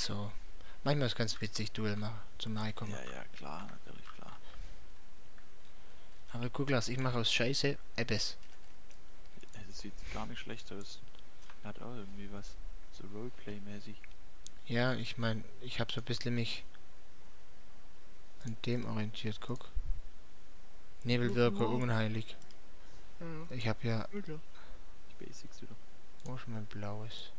so. Manchmal ist es ganz witzig, Duell machen, zum Nahkommen. Ja, ja, klar, natürlich, klar. Aber guck, Lars, ich mache aus Scheiße Ebbes. Es sieht gar nicht schlecht aus. Hat auch irgendwie was. So Roleplay-mäßig. Ja, ich meine, ich habe so ein bisschen mich an dem orientiert, guck. Nebelwirker, unheilig. Ja. Ich habe ja... Die Basics wieder. Wo ist mein blaues?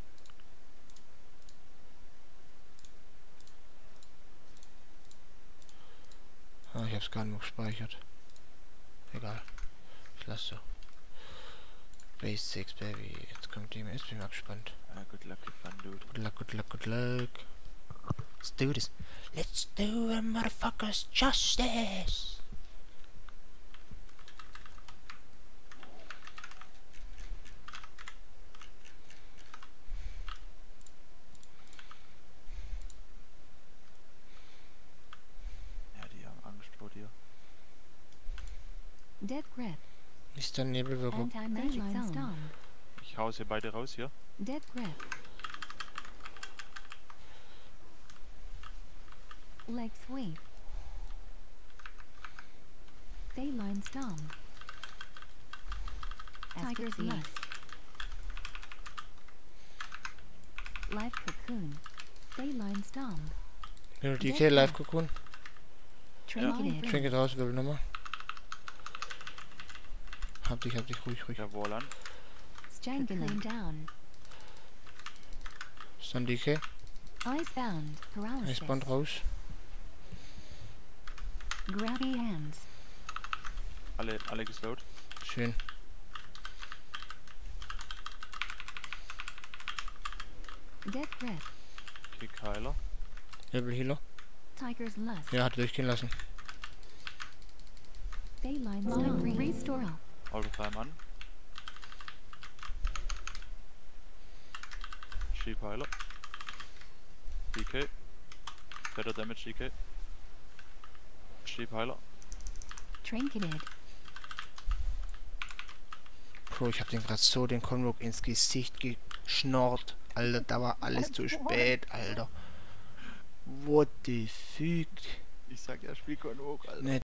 Ah, ich hab's gar nicht mehr gespeichert. Egal. Ich lasse so. Basics, Baby. Jetzt kommt die. Jetzt bin ich mal gespannt. Ah, good luck, fun, dude. Good luck, good luck, good luck. Let's do this. Let's do a motherfucker's justice. Ja, die haben Angst vor dir. Dead grip. Ist der Nebelwirker? Anti-magic zone. Ich hau sie beide raus hier. Dead grip. Leg sweep. Feline stomp. Tiger's lust. Live cocoon. Feline stomp. Nur DK live Cocoon. Trinketed. Trinket raus, Wirbelnummer. Hab dich, ruhig. Der Warland. Strangling down. Ist dann DK. Icebound. Paralysis. Icebound raus. Grabby hands. Alle geslowt. Schön. Dead grip. Kick Heiler. Nebelhealer. Tiger's lust. Ja, hat durchgehen lassen. Feline stomp. Restore. Autotime an. Sheep Heiler. DK. Better Damage DK. Sheep Heiler. Trinketed. Bro, ich hab den gerade so den Convoke ins Gesicht geschnorrt. Alter, da war alles zu spät, Alter. What the fuck? Ich sag ja, spiel Convoke, Alter. Ne,